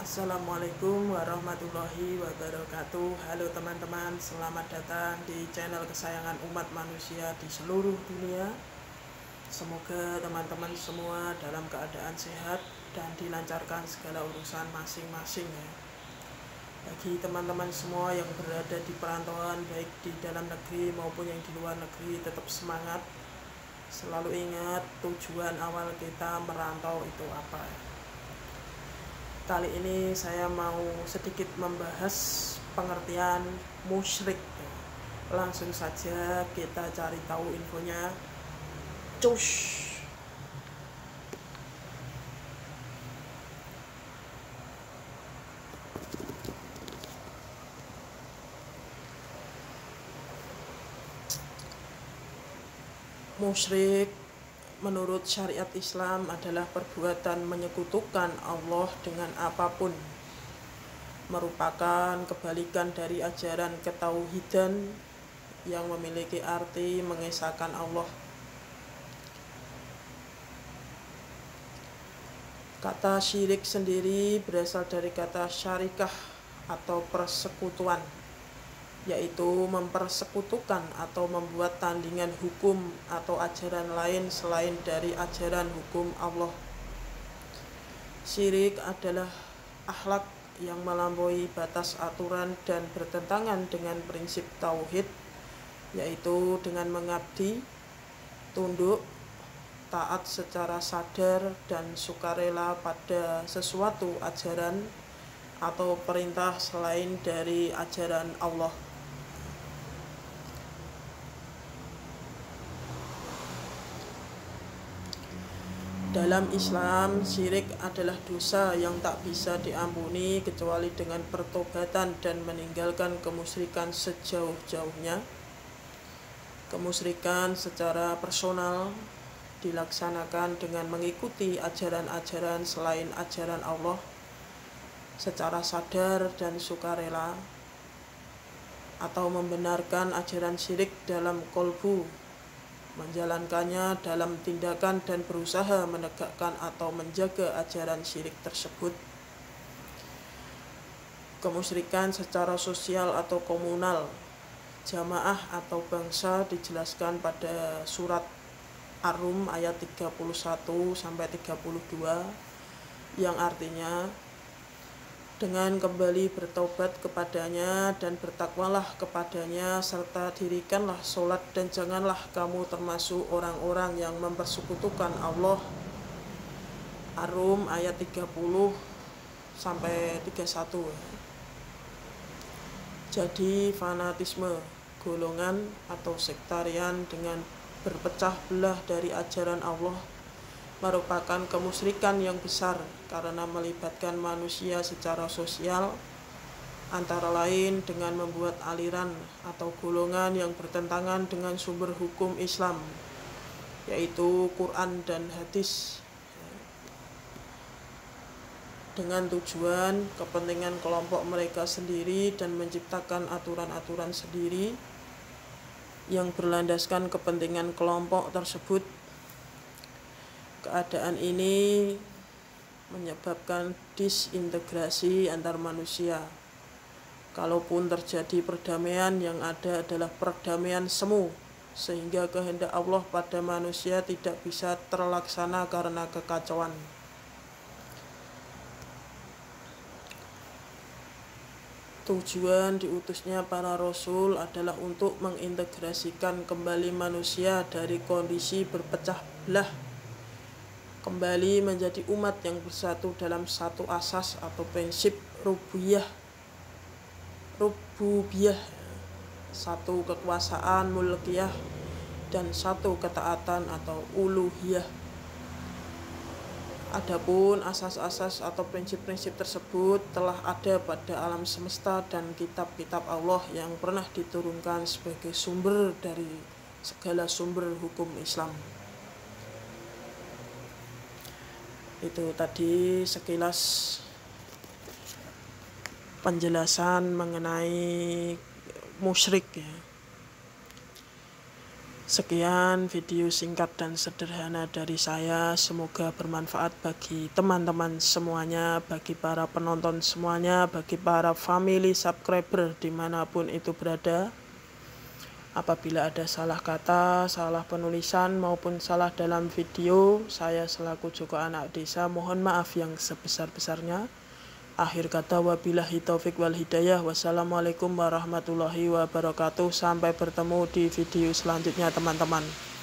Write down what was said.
Assalamualaikum warahmatullahi wabarakatuh. Halo teman-teman, selamat datang di channel kesayangan umat manusia di seluruh dunia. Semoga teman-teman semua dalam keadaan sehat dan dilancarkan segala urusan masing-masing ya. Bagi teman-teman semua yang berada di perantauan baik di dalam negeri maupun yang di luar negeri, tetap semangat. Selalu ingat tujuan awal kita merantau itu apa ya. Kali ini saya mau sedikit membahas pengertian musyrik. Langsung saja kita cari tahu infonya. Cus. Musyrik menurut syariat Islam adalah perbuatan menyekutukan Allah dengan apapun, merupakan kebalikan dari ajaran ketauhidan yang memiliki arti mengesahkan Allah. Kata syirik sendiri berasal dari kata syarikah atau persekutuan, yaitu mempersekutukan atau membuat tandingan hukum atau ajaran lain selain dari ajaran hukum Allah. Syirik adalah akhlak yang melampaui batas aturan dan bertentangan dengan prinsip tauhid, yaitu dengan mengabdi, tunduk, taat secara sadar dan sukarela pada sesuatu ajaran atau perintah selain dari ajaran Allah. Dalam Islam, syirik adalah dosa yang tak bisa diampuni kecuali dengan pertobatan dan meninggalkan kemusyrikan sejauh-jauhnya. Kemusyrikan secara personal dilaksanakan dengan mengikuti ajaran-ajaran selain ajaran Allah secara sadar dan sukarela, atau membenarkan ajaran syirik dalam kolbu, menjalankannya dalam tindakan dan berusaha menegakkan atau menjaga ajaran syirik tersebut. Kemusyrikan secara sosial atau komunal, jamaah atau bangsa dijelaskan pada surat Ar-Rum ayat 31-32 yang artinya, dengan kembali bertobat kepadanya dan bertakwalah kepadanya, serta dirikanlah sholat dan janganlah kamu termasuk orang-orang yang mempersekutukan Allah. Ar-Rum ayat 30-31. Jadi fanatisme, golongan atau sektarian dengan berpecah belah dari ajaran Allah merupakan kemusyrikan yang besar karena melibatkan manusia secara sosial, antara lain dengan membuat aliran atau golongan yang bertentangan dengan sumber hukum Islam, yaitu Quran dan hadis, dengan tujuan kepentingan kelompok mereka sendiri dan menciptakan aturan-aturan sendiri yang berlandaskan kepentingan kelompok tersebut. Keadaan ini menyebabkan disintegrasi antar manusia. Kalaupun terjadi perdamaian, yang ada adalah perdamaian semu, sehingga kehendak Allah pada manusia tidak bisa terlaksana karena kekacauan. Tujuan diutusnya para rasul adalah untuk mengintegrasikan kembali manusia dari kondisi berpecah belah, kembali menjadi umat yang bersatu dalam satu asas atau prinsip rububiyah, satu kekuasaan mulkiyah dan satu ketaatan atau uluhiyah. Adapun asas-asas atau prinsip-prinsip tersebut telah ada pada alam semesta dan kitab-kitab Allah yang pernah diturunkan sebagai sumber dari segala sumber hukum Islam. Itu tadi sekilas penjelasan mengenai musyrik ya. Sekian video singkat dan sederhana dari saya, semoga bermanfaat bagi teman-teman semuanya, bagi para penonton semuanya, bagi para family subscriber dimanapun itu berada. Apabila ada salah kata, salah penulisan maupun salah dalam video, saya selaku Joko Anak Desa mohon maaf yang sebesar-besarnya. Akhir kata wabillahi taufik wal hidayah. Wassalamualaikum warahmatullahi wabarakatuh. Sampai bertemu di video selanjutnya teman-teman.